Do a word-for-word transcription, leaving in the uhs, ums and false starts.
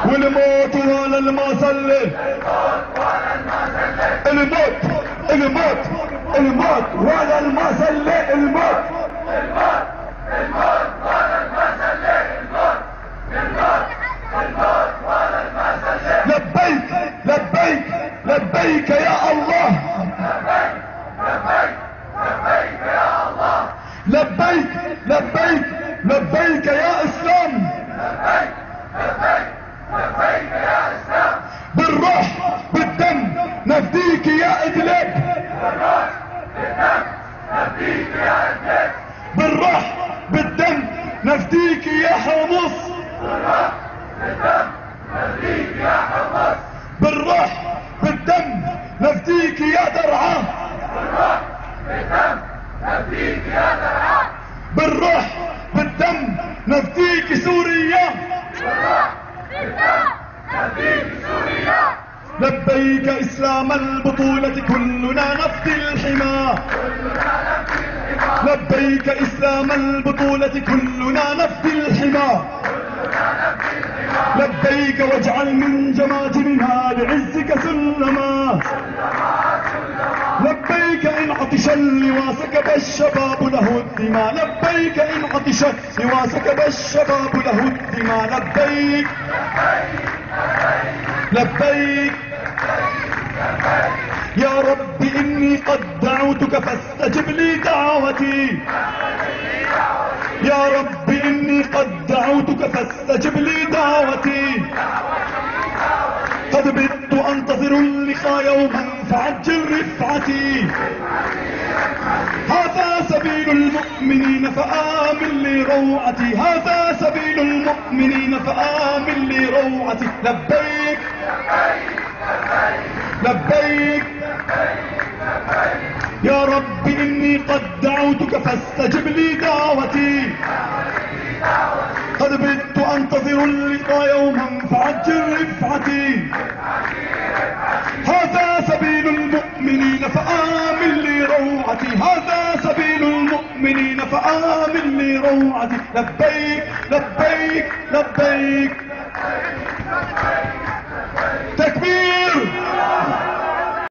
والموت ولا المسلة، الموت الموت الموت ولا المسلة، الموت الموت الموت ولا المسلة، الموت الموت الموت ولا المسلة. لبيك لبيك لبيك يا الله، لبيك لبيك لبيك يا الله، لبيك لبيك لبيك يا اسلام، لبيك لبيك لبيك يا اسلام. بالروح بالدم نفديك يا ادلب، بالروح بالدم نفديك يا ادلب، بالروح بالدم نفديك يا حمص، بالروح بالدم نفديك يا حمص، بالروح بالدم نفديك يا درعا، بالروح بالدم نفديك يا درعا، بالروح بالدم نفديك سوريا، بالروح بالدم نفديك سوريا. لبيك اسلام البطولة كلنا نفدي الحمى، كلنا نفدي الحمى. لبيك اسلام البطولة كلنا نفدي الحمى، كلنا نفدي الحمى. لبيك واجعل من جماجمنا لعزك سلما، لبيك إن عطش اللواء سكب الشباب له الدماء، لبيك إن عطش اللواء سكب الشباب له الدماء. لبيك لبيك يا رب إني قد دعوتك فاستجب لي دعوتي، يا رب إني قد دعوتك فاستجب لي دعوتي. قد بت أنتظر اللقاء يوما فعجل رفعتي، هذا سبيل المؤمنين فآمن لروعتي، هذا سبيل المؤمنين فآمن لروعتي. لبيك لبيك يا رب إني قد دعوتك فاستجب لي دعوتي، قد بت أنتظر اللقاء يوما فعجل رفعتي، هذا سبيل المؤمنين فآمن لروعتي، هذا سبيل المؤمنين فآمن لروعتي. لبيك لبيك لبيك تكبير.